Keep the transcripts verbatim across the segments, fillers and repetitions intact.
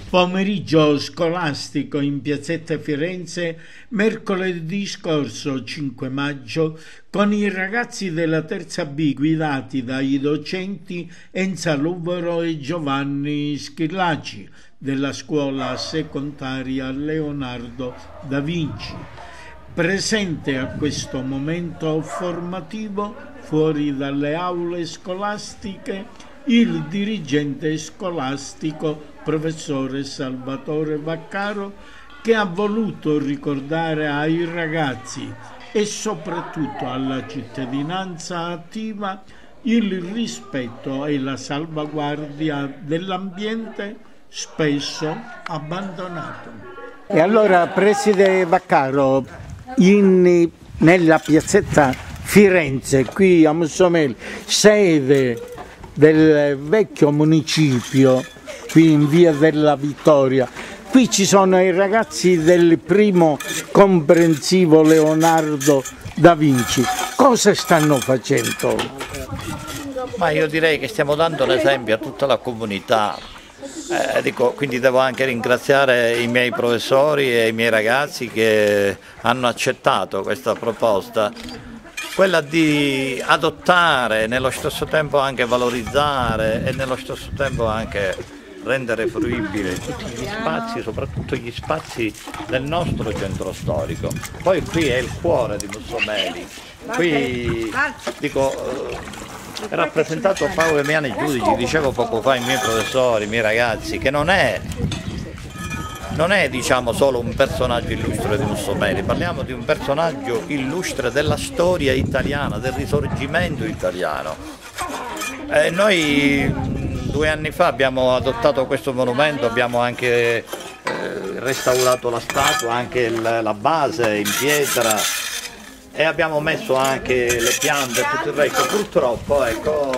Pomeriggio scolastico in piazzetta Firenze mercoledì scorso cinque maggio con i ragazzi della terza B guidati dai docenti Enza Luvero e Giovanni Schillaci della scuola secondaria Leonardo da Vinci. Presente a questo momento formativo fuori dalle aule scolastiche il dirigente scolastico professore Salvatore Vaccaro, che ha voluto ricordare ai ragazzi e soprattutto alla cittadinanza attiva il rispetto e la salvaguardia dell'ambiente spesso abbandonato. E allora, preside Vaccaro, in, nella piazzetta Firenze, qui a Mussomeli, sede del vecchio municipio, qui in via della Vittoria, qui ci sono i ragazzi del primo comprensivo Leonardo da Vinci. Cosa stanno facendo? Ma io direi che stiamo dando l'esempio a tutta la comunità. Eh, dico, quindi devo anche ringraziare i miei professori e i miei ragazzi che hanno accettato questa proposta, quella di adottare, nello stesso tempo anche valorizzare e nello stesso tempo anche rendere fruibile tutti gli spazi, soprattutto gli spazi del nostro centro storico. Poi qui è il cuore di Mussomeli, qui dico, è rappresentato Paolo Emiliani Giudici, dicevo poco fa ai miei professori, ai miei ragazzi, che non è Non è diciamo solo un personaggio illustre di Mussomeli, parliamo di un personaggio illustre della storia italiana, del risorgimento italiano. Eh, noi due anni fa abbiamo adottato questo monumento, abbiamo anche eh, restaurato la statua, anche il, la base in pietra e abbiamo messo anche le piante e tutto il resto. Purtroppo ecco,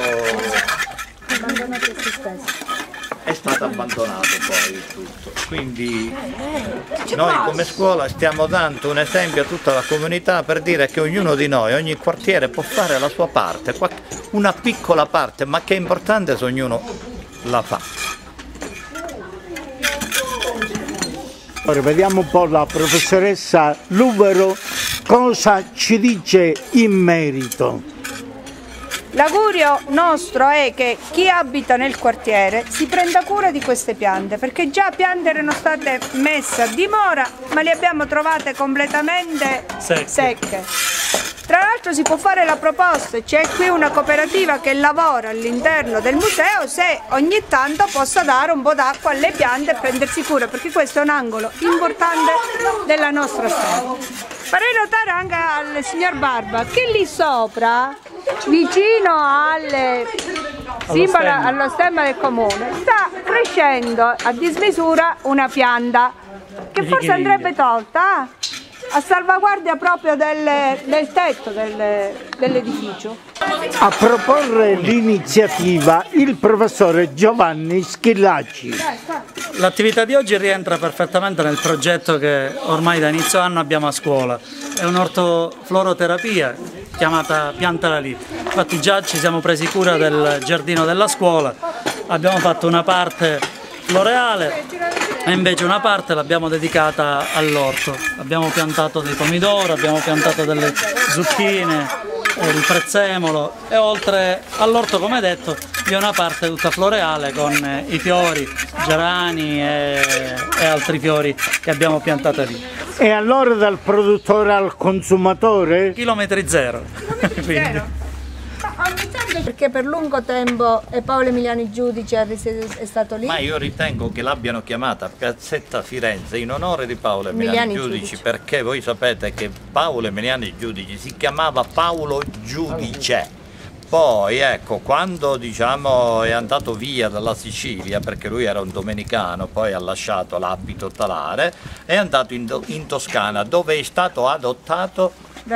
è stato abbandonato poi tutto, quindi noi come scuola stiamo dando un esempio a tutta la comunità per dire che ognuno di noi, ogni quartiere può fare la sua parte, una piccola parte, ma che è importante se ognuno la fa. Ora vediamo un po' la professoressa Luvero cosa ci dice in merito. L'augurio nostro è che chi abita nel quartiere si prenda cura di queste piante, perché già piante erano state messe a dimora, ma le abbiamo trovate completamente secche. secche. Tra l'altro si può fare la proposta, c'è qui una cooperativa che lavora all'interno del museo, se ogni tanto possa dare un po' d'acqua alle piante e prendersi cura, perché questo è un angolo importante della nostra strada. Farei notare anche al signor Barba che lì sopra, vicino alle simbolo, allo stemma del comune, sta crescendo a dismisura una pianta che forse andrebbe tolta a salvaguardia proprio del, del tetto del, dell'edificio. A proporre l'iniziativa il professore Giovanni Schillaci. L'attività di oggi rientra perfettamente nel progetto che ormai da inizio anno abbiamo a scuola. È un'ortofloroterapia chiamata Piantala lì. Infatti già ci siamo presi cura del giardino della scuola, abbiamo fatto una parte floreale e invece una parte l'abbiamo dedicata all'orto. Abbiamo piantato dei pomidori, abbiamo piantato delle zucchine, il prezzemolo e oltre all'orto, come detto, vi è una parte tutta floreale con i fiori, gerani e, e altri fiori che abbiamo piantato lì. E allora dal produttore al consumatore? Chilometri zero. Quindi. Perché per lungo tempo Paolo Emiliani Giudici è stato lì? Ma io ritengo che l'abbiano chiamata Piazzetta Firenze in onore di Paolo Emiliani, Emiliani Giudici, Giudici, perché voi sapete che Paolo Emiliani Giudici si chiamava Paolo Giudice. Poi ecco, quando diciamo è andato via dalla Sicilia, perché lui era un domenicano, poi ha lasciato l'abito talare, è andato in, in Toscana, dove è stato adottato da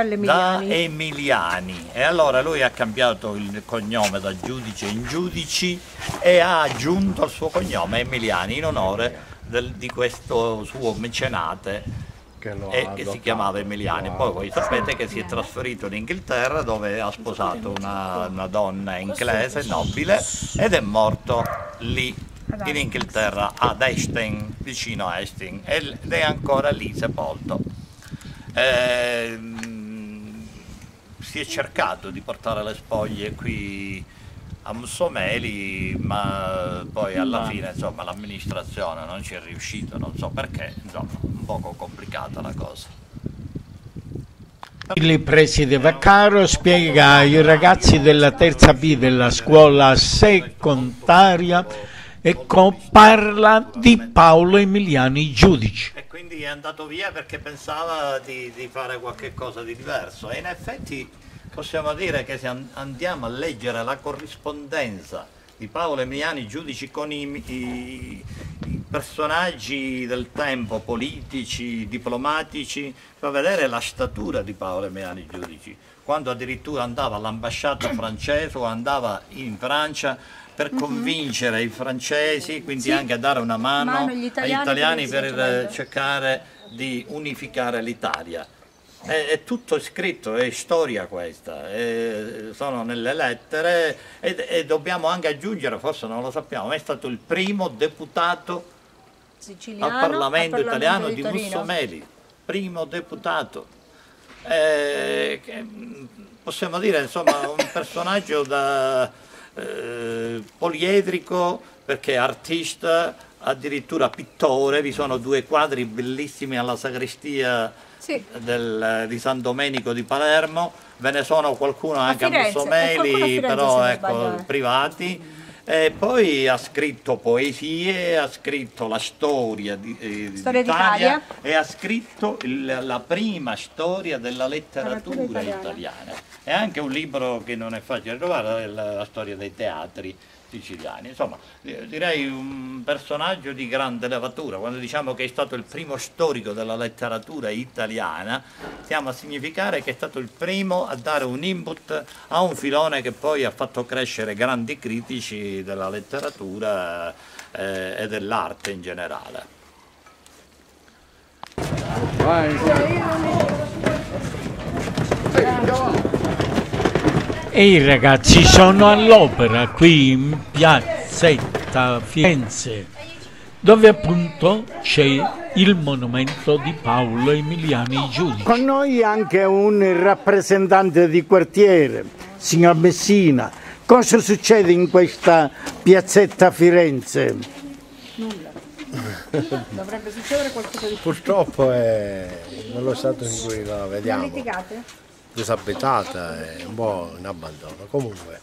Emiliani, e allora lui ha cambiato il cognome da Giudice in Giudici e ha aggiunto al suo cognome Emiliani in onore del, di questo suo mecenate che, e, che si chiamava Emiliani. Poi voi sapete che si è trasferito in Inghilterra, dove ha sposato una, una donna inglese nobile ed è morto lì in Inghilterra, ad Hastings, vicino a Hastings, ed è ancora lì sepolto. Eh, si è cercato di portare le spoglie qui a Mussomeli, ma poi alla fine insomma l'amministrazione non ci è riuscito, non so perché, insomma un poco complicata la cosa. Il preside Vaccaro spiega ai ragazzi della terza B della scuola secondaria e parla di Paolo Emiliani Giudici. E quindi è andato via perché pensava di, di fare qualche cosa di diverso, e in effetti possiamo dire che se andiamo a leggere la corrispondenza di Paolo Emiliani Giudici con i, i, i personaggi del tempo, politici, diplomatici, fa vedere la statura di Paolo Emiliani Giudici, quando addirittura andava all'ambasciata francese o andava in Francia per mm-hmm. convincere i francesi, quindi sì. anche a dare una mano, mano agli italiani, agli italiani per, per cercare di unificare l'Italia. È, è tutto scritto, è storia questa, è, sono nelle lettere e, e dobbiamo anche aggiungere, forse non lo sappiamo, è stato il primo deputato Siciliano, al Parlamento, al Parlamento italiano di, di Mussomeli, primo deputato. Eh, che, possiamo dire insomma un personaggio da, eh, poliedrico, perché è artista, addirittura pittore, vi sono due quadri bellissimi alla sagrestia sì. del, di San Domenico di Palermo, ve ne sono qualcuno anche a, Firenze, a Mussomeli, però ecco, privati. E poi ha scritto poesie, ha scritto la storia di, eh, storia d'Italia e ha scritto il, la prima storia della letteratura italiana. italiana. E anche un libro che non è facile trovare, la, la storia dei teatri siciliani. Insomma, direi un personaggio di grande levatura. Quando diciamo che è stato il primo storico della letteratura italiana, stiamo a significare che è stato il primo a dare un input a un filone che poi ha fatto crescere grandi critici della letteratura eh, e dell'arte in generale. E i ragazzi sono all'opera qui in piazzetta Firenze, dove appunto c'è il monumento di Paolo Emiliani Giudici. Con noi anche un rappresentante di quartiere, signor Messina. Cosa succede in questa piazzetta Firenze? Nulla. Dovrebbe succedere qualcosa di più. Purtroppo è nello stato in cui la vediamo. Non litigate? Disabitata e un po' in abbandono. Comunque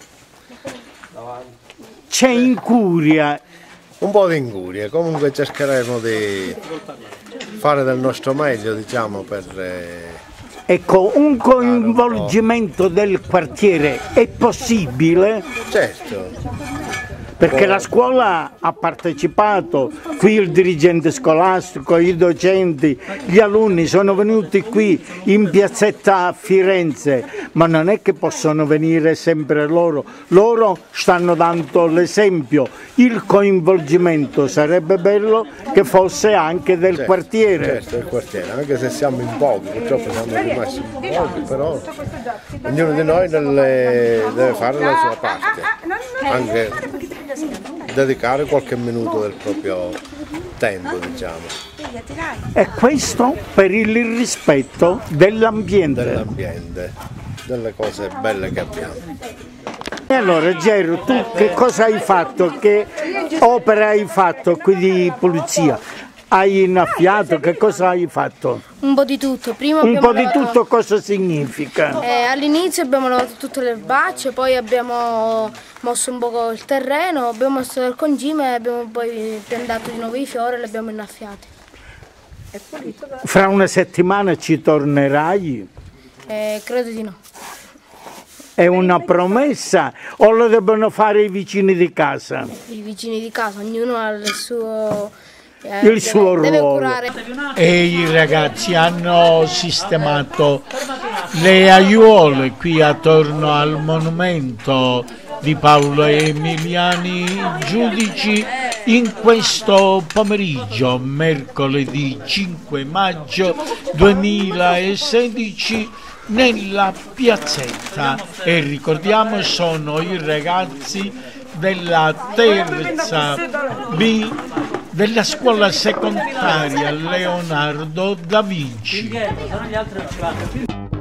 c'è incuria, un po' di incuria, comunque cercheremo di fare del nostro meglio, diciamo, per eh, ecco, un coinvolgimento un del quartiere è possibile? Certo. Perché la scuola ha partecipato, qui il dirigente scolastico, i docenti, gli alunni sono venuti qui in piazzetta Firenze, ma non è che possono venire sempre loro, loro stanno dando l'esempio, il coinvolgimento sarebbe bello che fosse anche del certo, quartiere. Certo, del quartiere, anche se siamo in pochi, purtroppo siamo rimasti in pochi, però ognuno di noi deve, deve fare la sua parte, anche dedicare qualche minuto del proprio tempo, diciamo. E questo per il rispetto dell'ambiente. Dell'ambiente, delle cose belle che abbiamo. E allora Gero, tu che cosa hai fatto? Che opera hai fatto qui di pulizia? Hai innaffiato? Che cosa hai fatto? Un po' di tutto. Prima Un po' di lavato... tutto cosa significa? Eh, all'inizio abbiamo lavato tutte le erbacce, poi abbiamo mosso un po' il terreno, abbiamo messo del concime, abbiamo poi piantato di nuovo i fiori e li abbiamo innaffiati. Fra una settimana ci tornerai? Eh, credo di no. È una promessa o lo devono fare i vicini di casa? I vicini di casa, ognuno ha il suo... Eh, il suo deve, ruolo deve e i ragazzi hanno sistemato le aiuole qui attorno al monumento di Paolo Emiliani Giudici in questo pomeriggio, mercoledì cinque maggio duemilasedici, nella piazzetta, e ricordiamo sono i ragazzi della terza B della scuola secondaria Leonardo da Vinci. Sono gli altri arrivati.